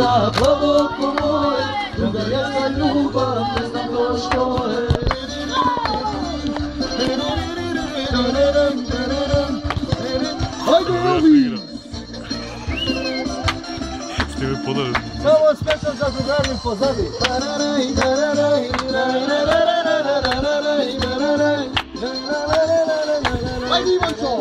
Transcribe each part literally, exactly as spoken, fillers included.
Da, globoko moje, druga jedna ljubav, ne znam to što je. Hajde, Elvi! Ще ви подържа. Samo smešam za drugarnim pozadi. Hajde, Ivančo!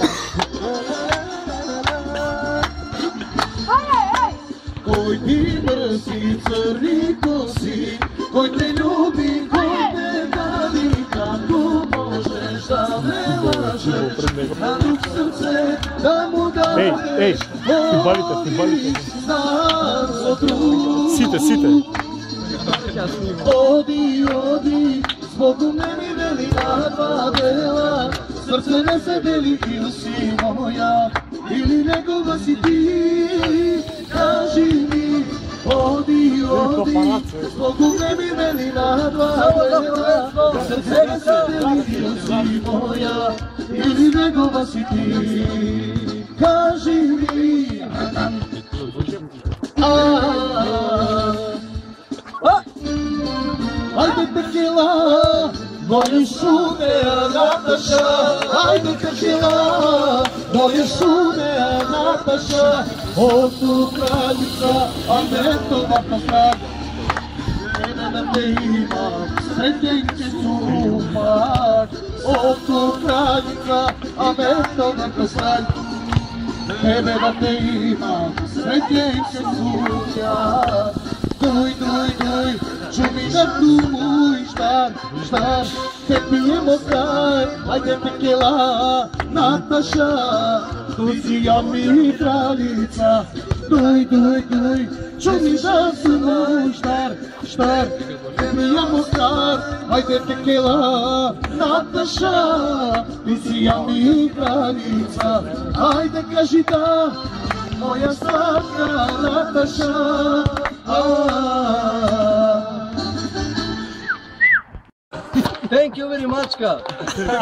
Koj ti mrzi crni kosi, koj te ljubi, koj te dali, kako možeš da me lažeš, na drug srce da mu daješ, Ej, ej, simbalite, simbalite. Znam za drug. Site, site. Odi, odi, zbog me mi veli na dva dela, srce ne se deli ili si moja, ili nekога si ti, kaži mi. Odi, odi, zbog me mi veli na dva dela, srce ne se deli ili si moja, ili nekога si ti, kaži mi. Hajde tequila, voliš šume, a Nataša, hajde tequila, voliš šume, a Nataša, o tu kraljica, a ne to Nataša. Tebe da te imam, srećenke sumak, o tu kraljica, a ne to Nataša. Tebe da te imam, srećenke sumak, duj, duj, duj, čumi da tu můj štar, štar, te pijemo kraj, ajde tequila, Nataša, tu si ja mi kraljica, duj, duj, duj, čumi da tu můj štar, štar, te pijemo kraj, ajde tequila, Nataša, tu si ja mi kraljica, ajde kaži da, moja slavna Nataša. Thank you very much, Ka.